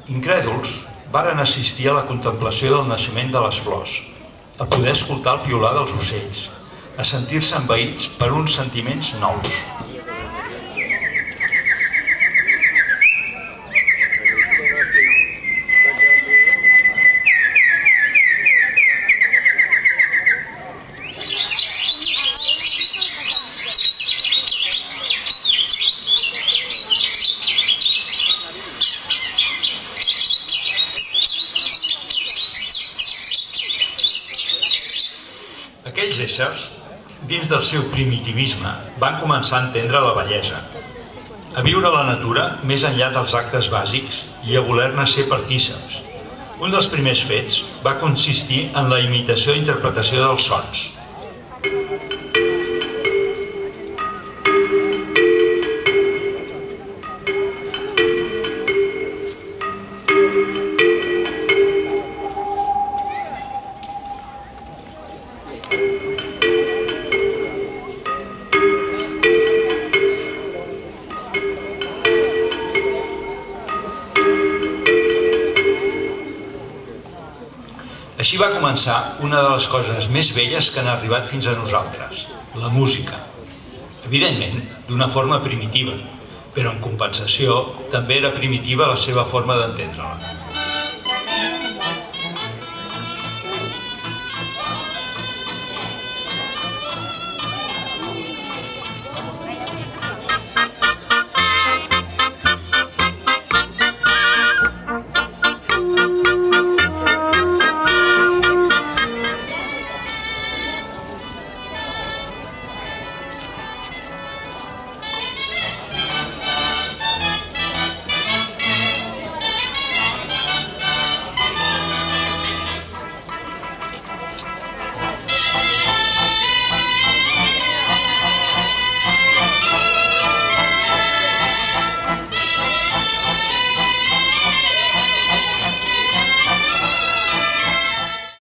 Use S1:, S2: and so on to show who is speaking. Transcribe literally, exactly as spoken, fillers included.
S1: Incrèduls, varen assistir a la contemplació del naixement de les flors, a poder escoltar el piular dels ocells, a sentir-se envaïts per uns sentiments nous. Aquells éssers, dins del seu primitivisme, van començar a entendre la bellesa, a viure la natura més enllà dels actes bàsics i a voler-ne ser partíceps. Un dels primers fets va consistir en la imitació i interpretació dels sons. Així va començar una de les coses més belles que han arribat fins a nosaltres, la música. Evidentment, d'una forma primitiva, però en compensació també era primitiva la seva forma d'entendre-la.